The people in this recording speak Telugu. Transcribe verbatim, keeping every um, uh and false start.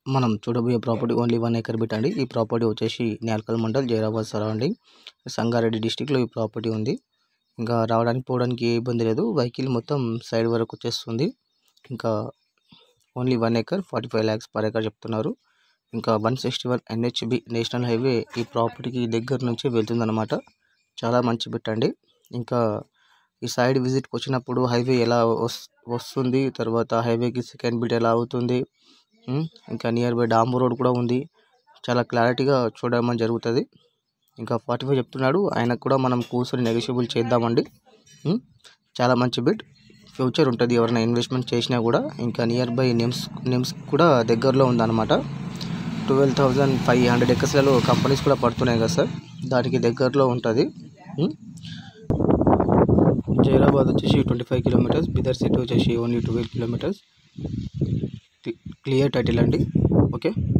మనం చూడబోయే property only one acre bit అండి. ఈ ప్రాపర్టీ వచ్చేసి న్యాల్కల్ మండల్, జైరాబాద్ సరౌండింగ్, సంగారెడ్డి డిస్టిక్లో ఈ ప్రాపర్టీ ఉంది. ఇంకా రావడానికి పోవడానికి ఏ ఇబ్బంది లేదు. వెహికల్ మొత్తం సైడ్ వరకు వచ్చేస్తుంది. ఇంకా only one acre forty five lakhs per acre చెప్తున్నారు. ఇంకా one sixty one NHB national highway ఈ ప్రాపర్టీకి దగ్గర నుంచి వెళ్తుందన్నమాట. చాలా మంచి బిట్ అండి. ఇంకా ఈ సైడ్ విజిట్కి వచ్చినప్పుడు హైవే ఎలా వస్తుంది, తర్వాత హైవేకి సెకండ్ బిట్ ఎలా అవుతుంది, ఇంకా నియర్ బై డాంబు రోడ్ కూడా ఉంది. చాలా క్లారిటీగా చూడడం జరుగుతుంది. ఇంకా ఫార్టీ ఫైవ్ చెప్తున్నాడు. ఆయనకు కూడా మనం కూర్చొని నెగోషియబుల్ చేద్దామండి. చాలా మంచి బిట్, ఫ్యూచర్ ఉంటుంది ఎవరైనా ఇన్వెస్ట్మెంట్ చేసినా కూడా. ఇంకా నియర్ బై నిమ్స్ నిమ్స్ కూడా దగ్గరలో ఉందన్నమాట. ట్వెల్వ్ థౌజండ్ ఫైవ్ హండ్రెడ్ ఎకర్స్లలో కంపెనీస్ కూడా పడుతున్నాయి కదా సార్, దానికి దగ్గరలో ఉంటుంది. జైరాబాద్ వచ్చేసి twenty five kilometres, Bidar city వచ్చేసి only twelve kilometres. Clear title అండి. ఓకే.